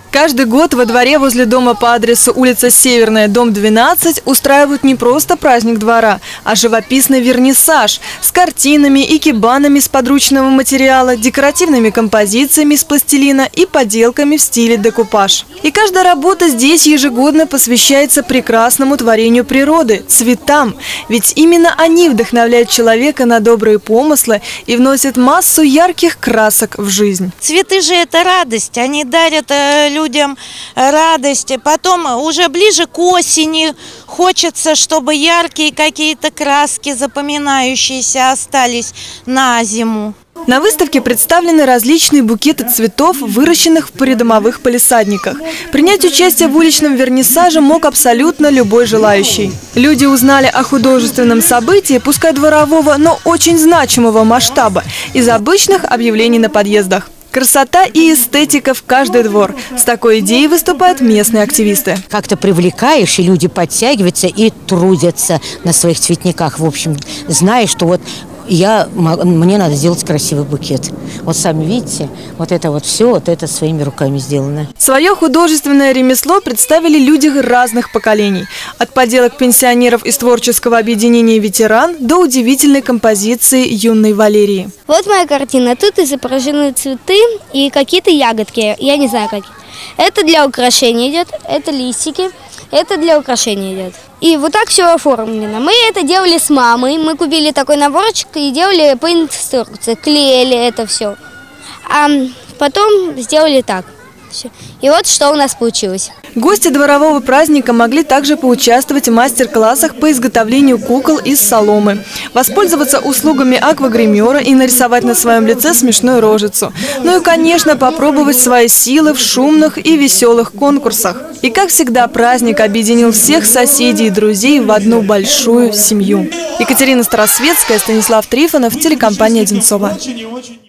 Каждый год во дворе возле дома по адресу улица Северная, дом 12 устраивают не просто праздник двора, а живописный вернисаж с картинами, икебанами с подручного материала, декоративными композициями из пластилина и поделками в стиле декупаж. И каждая работа здесь ежегодно посвящается прекрасному творению природы – цветам. Ведь именно они вдохновляют человека на добрые помыслы и вносят массу ярких красок в жизнь. Цветы же – это радость, они дарят людям радость. Потом уже ближе к осени хочется, чтобы яркие какие-то краски запоминающиеся остались на зиму. На выставке представлены различные букеты цветов, выращенных в придомовых палисадниках. Принять участие в уличном вернисаже мог абсолютно любой желающий. Люди узнали о художественном событии, пускай дворового, но очень значимого масштаба, из обычных объявлений на подъездах. Красота и эстетика в каждый двор. С такой идеей выступают местные активисты. Как-то привлекаешь, и люди подтягиваются и трудятся на своих цветниках. В общем, зная, что вот мне надо сделать красивый букет. Вот сами видите, вот это вот все, вот это своими руками сделано. Свое художественное ремесло представили люди разных поколений. От поделок пенсионеров из творческого объединения «Ветеран» до удивительной композиции юной Валерии. Вот моя картина. Тут изображены цветы и какие-то ягодки. Я не знаю, какие. Это для украшения идет, это листики. Это для украшения идет. И вот так все оформлено. Мы это делали с мамой. Мы купили такой наборчик и делали по инструкции. Клеили это все. А потом сделали так. И вот что у нас получилось. Гости дворового праздника могли также поучаствовать в мастер-классах по изготовлению кукол из соломы, воспользоваться услугами аквагримера и нарисовать на своем лице смешную рожицу. Ну и, конечно, попробовать свои силы в шумных и веселых конкурсах. И, как всегда, праздник объединил всех соседей и друзей в одну большую семью. Екатерина Старосветская, Станислав Трифонов, телекомпания «Одинцова».